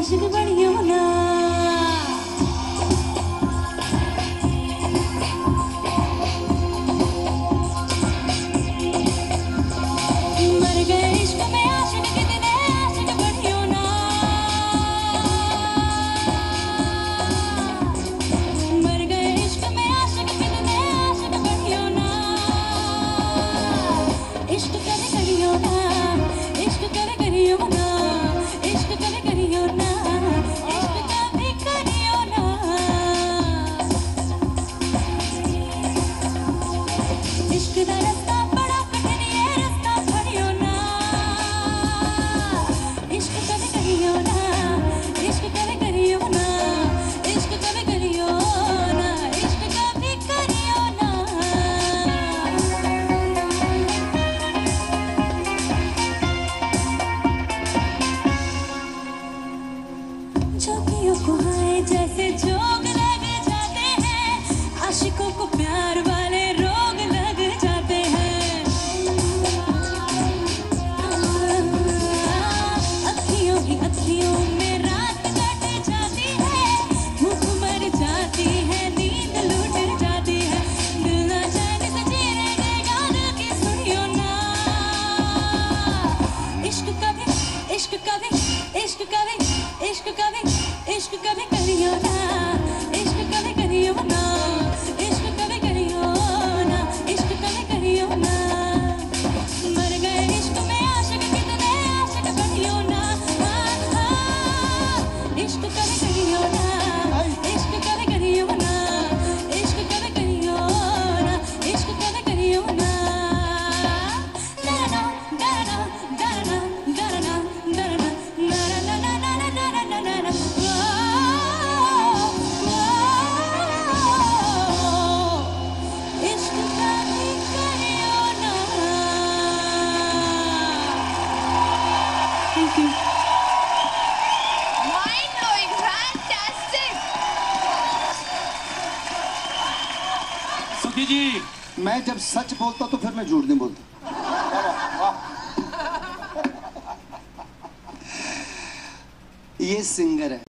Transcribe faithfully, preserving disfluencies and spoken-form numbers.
आशिक बढ़ियो ना। मर गए इश्क में आशिक कितने आशिक बढ़ियो ना। मर गए इश्क में आशिक कितने आशिक बढ़ियो ना। इश्क करे करियो ना, इश्क करे करियो ना, इश्क करे करियो ना, इश्क कभी करियो ना। इश्क दा रास्ता बड़ा कठिन है, रास्ता फड़ियो ना। इश्क करे करियो ना, इश्क करे करियो ना, इश्क करे करियो ना, इश्क कभी करियो ना। झोंकियों को हाय जैसे जोग लग जाते हैं, आशिकों को प्यार वाले रोग लग जाते हैं। अखियों ही अखियों में रात कट जाती है, भूख मर जाती है, नींद लूट जाती है। दिल ना चैन से जीने देगा, दिल की सुनियो ना। इश्क कभी इश्क कभी इश्क कभी इश्क कभी इश्क कभी करियो ना, इश्क कभी करियो ना, इश्क कभी करियो ना, इश्क कभी करियो ना। मर गए इश्क में आशिक कितने आशिक बढ़ियो ना। हाँ, हाँ, इश्क कभी करियो ना, इश्क कभी करियो ना, इश्क कभी करियो ना, इश्क कभी करियो ना। दरना दरना दरना दरना दरना दरना दरना दरना दरना। इश्क कभी करियो ना। Thank you. Mind blowing, fantastic. सुखी जी, मैं जब सच बोलता तो फिर मैं झूठ नहीं बोलता। ये सिंगर है।